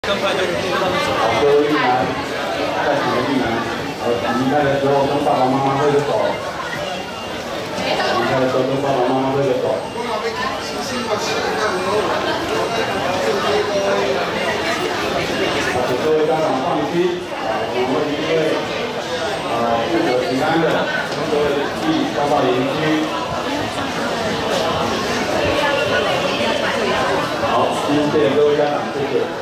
跟派对好，各位玉男，在几个玉男，离开的时候跟爸爸妈妈挥个手。离开的时候跟爸爸妈妈挥个手。请各位家长放心，我们一位负责平安的，各位替报告邻居。好，谢谢各位家长，谢谢。